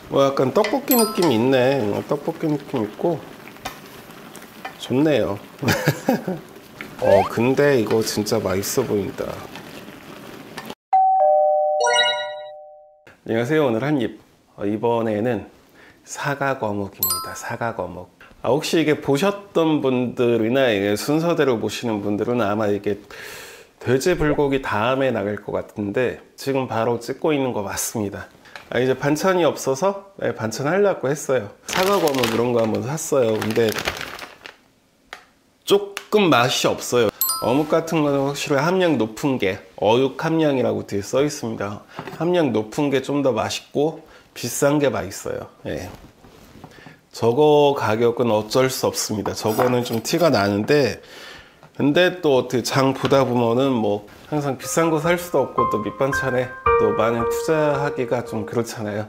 뭐 약간 떡볶이 느낌 있네. 떡볶이 느낌 있고 좋네요. 근데 이거 진짜 맛있어 보인다. 안녕하세요. 오늘 한입. 이번에는 사과거묵입니다. 사과거묵. 혹시 이게 보셨던 분들이나 이게 순서대로 보시는 분들은 아마 이게 돼지 불고기 다음에 나갈 것 같은데 지금 바로 찍고 있는 거 맞습니다. 이제 반찬이 없어서 반찬 하려고 했어요. 사과거묵 이런 거 한번 샀어요. 근데 조금 맛이 없어요. 어묵 같은 거는 확실히 함량 높은 게 어육 함량이라고 뒤에 써 있습니다. 함량 높은 게 좀 더 맛있고 비싼 게 맛있어요. 예. 저거 가격은 어쩔 수 없습니다. 저거는 좀 티가 나는데 근데 또 어떻게 장 보다 보면은 뭐 항상 비싼 거 살 수도 없고 또 밑반찬에 또 많이 투자하기가 좀 그렇잖아요.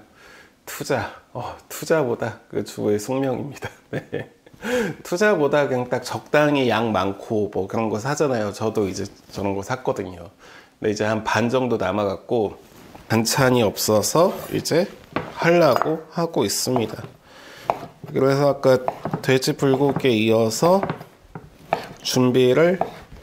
투자보다 그 주부의 숙명입니다. 네. 투자보다 그냥 딱 적당히 양 많고 뭐 그런 거 사잖아요. 저도 이제 저런 거 샀거든요. 근데 이제 한 반 정도 남아갖고 반찬이 없어서 이제 하려고 하고 있습니다. 그래서 아까 돼지 불고기에 이어서 준비해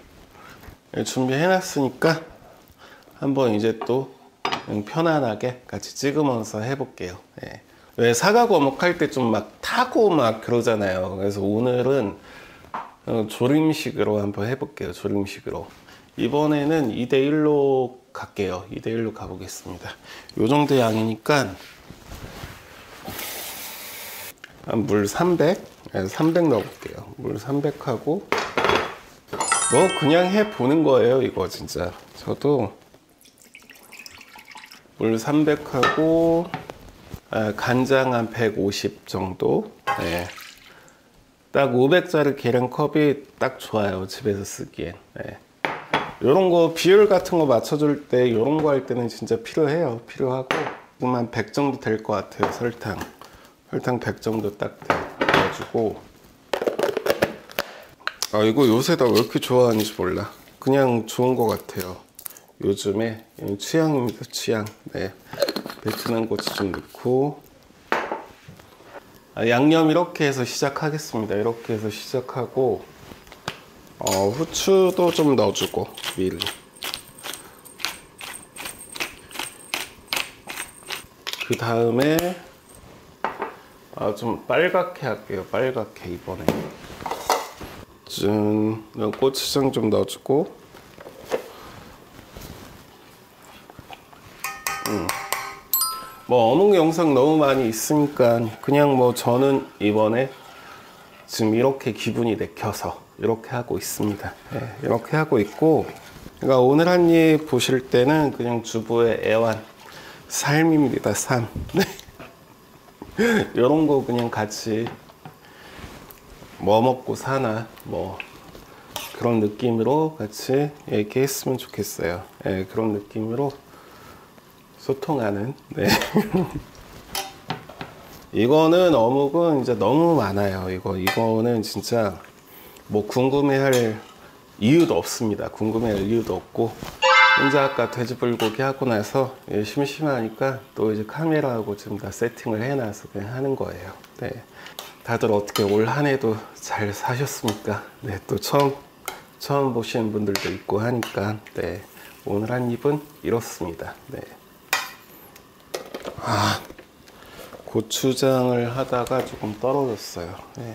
놨으니까 한번 이제 또 편안하게 같이 찍으면서 해볼게요. 예. 왜 사과거묵 할 때 좀 막 타고 막 그러잖아요. 그래서 오늘은 조림식으로 한번 해볼게요. 조림식으로. 이번에는 2대1로 갈게요. 2대1로 가보겠습니다. 요 정도 양이니까 물 300 넣어볼게요. 물 300하고 뭐 그냥 해보는 거예요. 이거 진짜 저도 물 300하고 간장 한 150 정도. 네. 딱 500짜리 계량컵이 딱 좋아요. 집에서 쓰기엔. 네. 요런 거 비율 같은 거 맞춰줄 때 요런 거 할 때는 진짜 필요해요. 필요하고 지금 한 100 정도 될 것 같아요. 설탕 100 정도 딱 넣어주고. 이거 요새 나 왜 이렇게 좋아하는지 몰라. 그냥 좋은 것 같아요. 요즘에 취향입니다. 취향. 네. 베트남 고추 좀 넣고 양념 이렇게 해서 시작하겠습니다. 이렇게 해서 시작하고 후추도 좀 넣어주고 미리. 그 다음에 좀 빨갛게 할게요. 빨갛게 이번에 고추장 좀 넣어주고 뭐 어묵 영상 너무 많이 있으니까 그냥 뭐 저는 이번에 지금 이렇게 기분이 내켜서 이렇게 하고 있습니다. 네, 이렇게 하고 있고, 그러니까 오늘 한입 보실 때는 그냥 주부의 애완 삶입니다. 삶. 네. 이런 거 그냥 같이 뭐 먹고 사나 뭐 그런 느낌으로 같이 얘기했으면 좋겠어요. 네, 그런 느낌으로 소통하는. 네. 이거는 어묵은 이제 너무 많아요. 이거는 진짜 뭐 궁금해할 이유도 없습니다. 궁금해할 이유도 없고 혼자 아까 돼지 불고기 하고 나서 심심하니까 또 이제 카메라하고 지금 다 세팅을 해놔서 그냥 하는 거예요. 네. 다들 어떻게 올 한 해도 잘 사셨습니까? 네, 또 처음 보시는 분들도 있고 하니까. 네, 오늘 한 입은 이렇습니다. 네. 고추장을 하다가 조금 떨어졌어요. 네.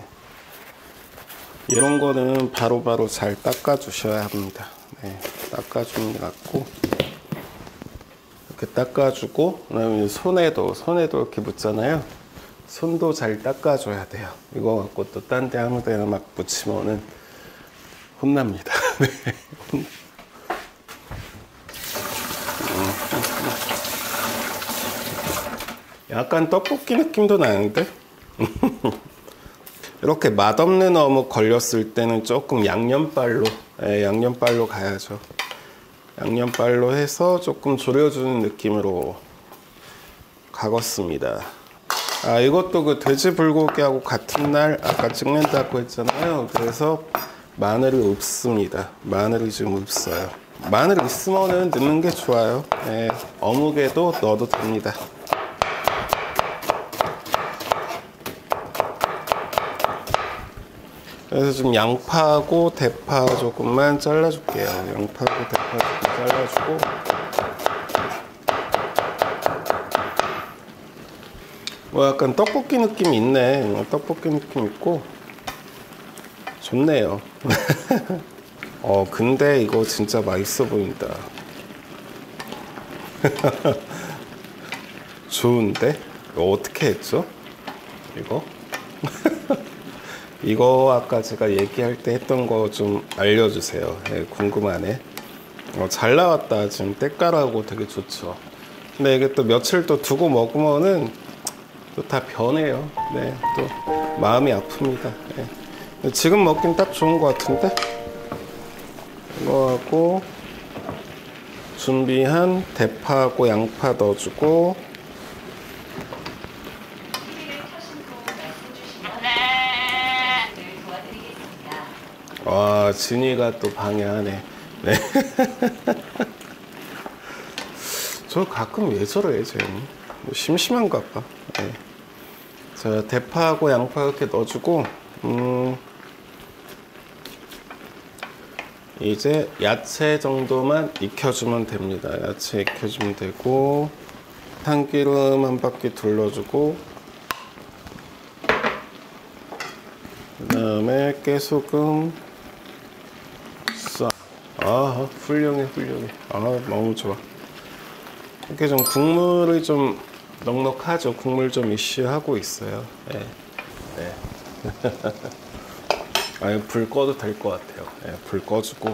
이런 거는 바로바로 잘 닦아 주셔야 합니다. 네, 닦아주는 게 낫고 이렇게 닦아주고 그다음에 손에도 이렇게 묻잖아요. 손도 잘 닦아줘야 돼요. 이거 갖고 또 딴 데 아무 데나 막 묻히면은 혼납니다. 네. 약간 떡볶이 느낌도 나는데 이렇게 맛없는 어묵 걸렸을 때는 조금 양념빨로 가야죠. 양념빨로 해서 조금 졸여주는 느낌으로 가겠습니다. 이것도 그 돼지 불고기하고 같은 날 아까 찍는다고 했잖아요. 그래서 마늘을 읊습니다. 마늘이 지금 없어요. 마늘 있으면은 넣는 게 좋아요. 네, 어묵에도 넣어도 됩니다. 그래서 좀 양파하고 대파 조금만 잘라줄게요. 양파하고 대파 조금 잘라주고, 뭐 약간 떡볶이 느낌이 있네. 떡볶이 느낌 있고 좋네요. 근데 이거 진짜 맛있어 보인다. 좋은데? 이거 어떻게 했죠? 이거? 이거 아까 제가 얘기할 때 했던 거 좀 알려주세요. 네, 궁금하네. 잘 나왔다. 지금 때깔하고 되게 좋죠. 근데 이게 또 며칠 또 두고 먹으면은 또 다 변해요. 네, 또 마음이 아픕니다. 네. 지금 먹긴 딱 좋은 것 같은데? 이거하고 준비한 대파하고 양파 넣어주고, 와, 진이가 또 방해하네. 네. 저 가끔 왜 저래, 쟤는? 뭐 심심한가 봐. 네. 자, 대파하고 양파 이렇게 넣어주고, 이제 야채 정도만 익혀주면 됩니다. 야채 익혀주면 되고, 참기름 한 바퀴 둘러주고, 그 다음에 깨소금 싹. 아, 훌륭해, 훌륭해. 아, 너무 좋아. 이렇게 좀 국물이 좀 넉넉하죠. 국물 좀 이슈하고 있어요. 네. 네. 아니, 불 꺼도 될 것 같아요. 네, 불 꺼주고.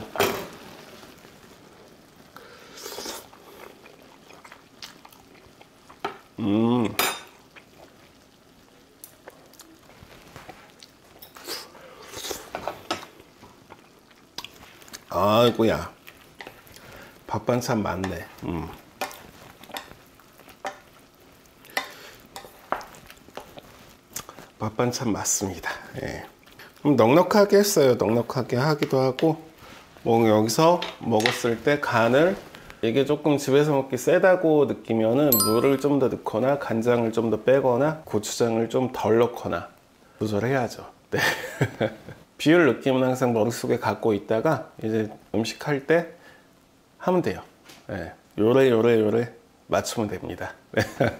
아이고야. 밥 반찬 많네. 밥 반찬 맞습니다. 예. 좀 넉넉하게 했어요. 넉넉하게 하기도 하고, 뭐 여기서 먹었을 때 간을, 이게 조금 집에서 먹기 세다고 느끼면은 물을 좀 더 넣거나 간장을 좀 더 빼거나 고추장을 좀 덜 넣거나 조절해야죠. 네. 비율 느낌은 항상 머릿속에 갖고 있다가 이제 음식 할 때 하면 돼요. 네. 요래 맞추면 됩니다. 네.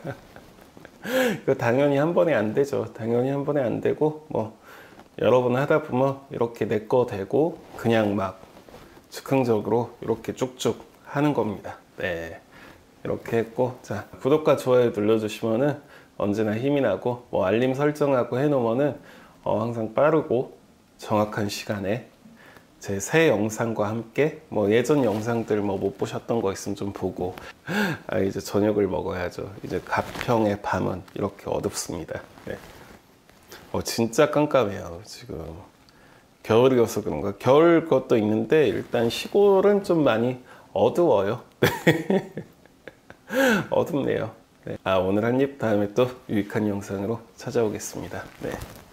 이거 당연히 한 번에 안 되죠. 당연히 한 번에 안 되고, 뭐 여러 번 하다 보면 이렇게 내 거 되고 그냥 막 즉흥적으로 이렇게 쭉쭉 하는 겁니다. 네, 이렇게 했고, 자, 구독과 좋아요 눌러주시면은 언제나 힘이 나고, 뭐 알림 설정하고 해놓으면은 항상 빠르고 정확한 시간에 제 새 영상과 함께, 뭐 예전 영상들 뭐 못 보셨던 거 있으면 좀 보고, 이제 저녁을 먹어야죠. 이제 가평의 밤은 이렇게 어둡습니다. 네. 진짜 깜깜해요. 지금 겨울이어서 그런가. 겨울 것도 있는데 일단 시골은 좀 많이 어두워요. 어둡네요. 네. 오늘 한 입, 다음에 또 유익한 영상으로 찾아오겠습니다. 네.